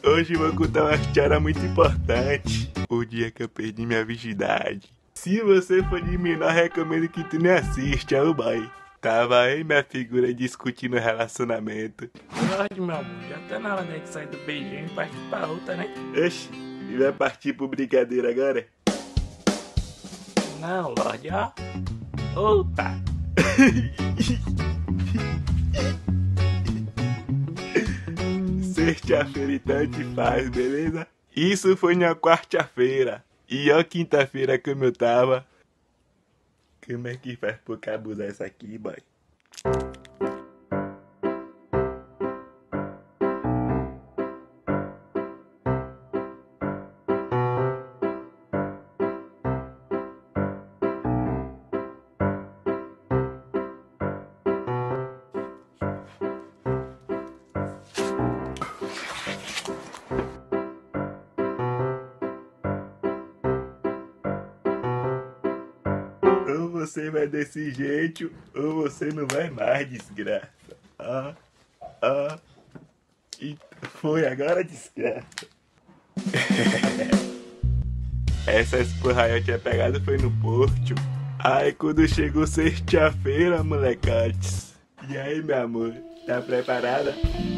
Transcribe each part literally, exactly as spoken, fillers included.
Hoje eu vou contar uma história muito importante. O dia que eu perdi minha virgindade. Se você for de menor, recomendo que tu não assista, ô boy. Tava aí minha figura discutindo relacionamento. Lorde, meu amor, já tá na hora de sair do beijinho e partir pra outra, né? Oxi, e vai partir pro brincadeira agora? Não, Lorde, ó. Outra. Sexta-feira então te faz, beleza? Isso foi na quarta-feira. E ó, quinta-feira como eu tava. Como é que faz pra cabusar isso aqui, boy? Ou você vai desse jeito, ou você não vai mais, desgraça. Ah, ah. E foi agora, desgraça. Essas porra aí eu tinha pegado foi no Porto. Aí quando chegou sexta-feira, molecotes. E aí, meu amor, tá preparada?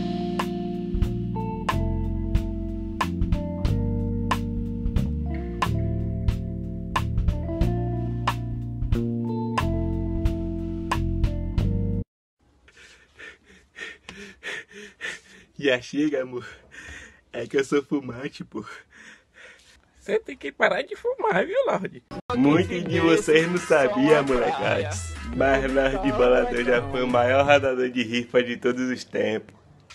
Já chega, amor. É que eu sou fumante, pô. Você tem que parar de fumar, viu, Lorde? Muitos de vocês não sabiam, molecotes. Mas Lorde Bolador já foi o maior rodador de rifa de todos os tempos.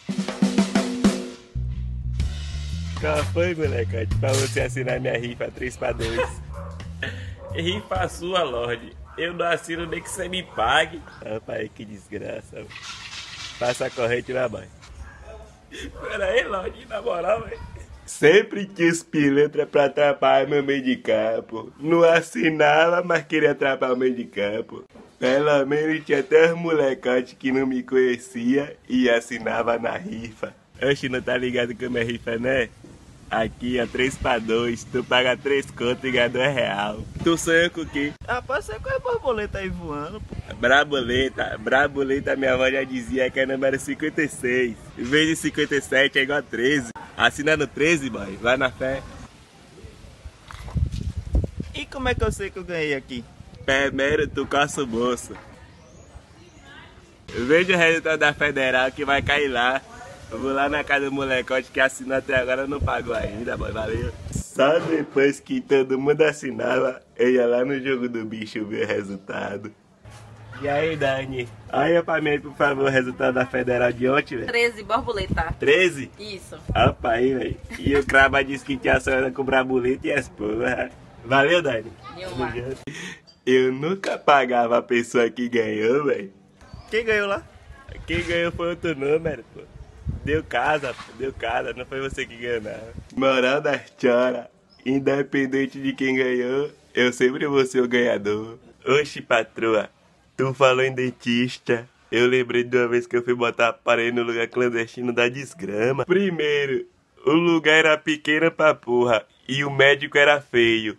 Qual foi, molecote, pra você assinar minha rifa três para dois? Rifa sua, Lorde. Eu não assino nem que você me pague. Rapaz, que desgraça. Passa a corrente na mãe. Pera aí, Lorde, na moral, velho. Sempre quis pilantra pra atrapalhar meu meio de campo. Não assinava, mas queria atrapalhar o meio de campo. Pelo menos tinha até os molecotes que não me conhecia e assinava na rifa. Oxe, não tá ligado como é rifa, né? Aqui é três para dois, tu paga três conto e ganha dois real. Tu sonha com o quê? Rapaz, você com a borboleta aí voando, pô. Braboleta, Braboleta, minha avó já dizia que é número cinquenta e seis. Em vez de cinquenta e sete é igual a treze. Assina no treze, boy, vai na fé. E como é que eu sei que eu ganhei aqui? Primeiro tu coça o bolso. Veja o resultado da federal que vai cair lá. Eu vou lá na casa do molecote que assinou até agora não pagou ainda, boy, valeu. Só depois que todo mundo assinava, eu ia lá no jogo do bicho ver o resultado. E aí, Dani? Olha pra mim, por favor, o resultado da federal de ontem, velho. treze, borboleta. treze? Isso. Opa aí, velho. E o Craba disse que tinha sonhado com o Braboleta e as porra. Valeu, Dani. Dilma. Eu nunca pagava a pessoa que ganhou, velho. Quem ganhou lá? Quem ganhou foi outro número, pô. Deu casa, pô. Deu casa. Não foi você que ganhou, não. Moral da história. Independente de quem ganhou, eu sempre vou ser o ganhador. Oxi, patroa. Tu falou em dentista. Eu lembrei de uma vez que eu fui botar aparelho no lugar clandestino da desgrama. Primeiro, o lugar era pequeno pra porra. E o médico era feio.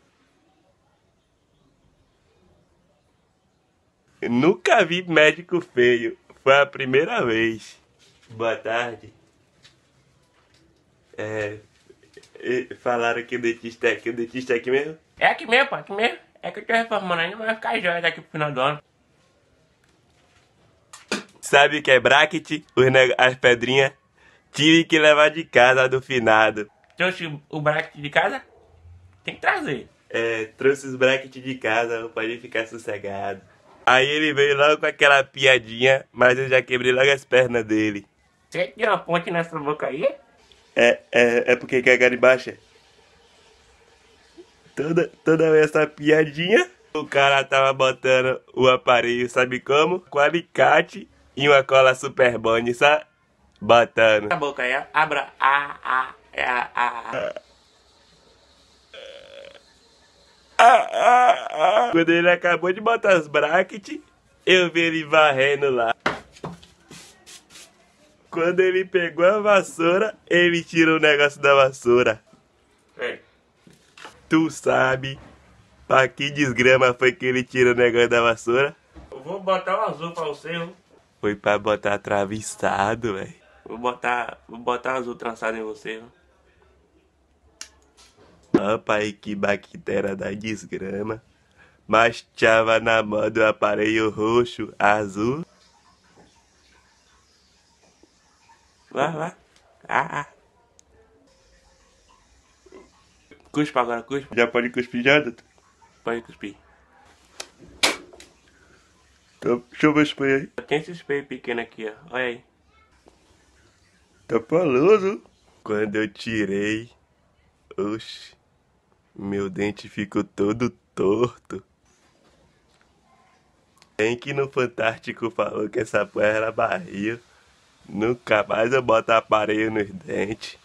Eu nunca vi médico feio. Foi a primeira vez. Boa tarde. É... Falaram que o dentista é aqui. O dentista é aqui mesmo? É aqui mesmo, pô, aqui mesmo. É que eu tô reformando ainda, mas vai ficar jóia daqui pro final do ano. Sabe o que é bracket? Os neg... As pedrinhas. Tive que levar de casa do finado. Trouxe o bracket de casa? Tem que trazer. É, trouxe os brackets de casa, pode ficar sossegado. Aí ele veio logo com aquela piadinha, mas eu já quebrei logo as pernas dele. Você tem uma ponte nessa boca aí? É, é, é porque quer baixa. Toda, toda vez essa piadinha, o cara tava botando o aparelho, sabe como? Com alicate e uma cola super bond, sabe? Botando. A boca aí, ó. Abra. A, a, a, a. Ah, ah, ah. Quando ele acabou de botar os brackets, eu vi ele varrendo lá. Quando ele pegou a vassoura, ele tirou o negócio da vassoura. É. Tu sabe pra que desgrama foi que ele tirou o negócio da vassoura? Eu vou botar o azul pra você, viu? Foi pra botar atravessado, velho. Vou botar, vou botar azul trançado em você, viu? Ó, pai, que bactéria da desgrama. Mas tava na moda o aparelho roxo, azul. Vai, vai. Ah, ah. Cuspa agora, cuspa. Já pode cuspir já, doutor? Pode cuspir. Então, deixa eu ver o spray aí. Tem esse espelho pequeno aqui, ó. Olha aí. Tá paloso. Quando eu tirei, oxe, meu dente ficou todo torto. Quem que no Fantástico falou que essa porra era barril? Nunca mais eu boto aparelho nos dentes.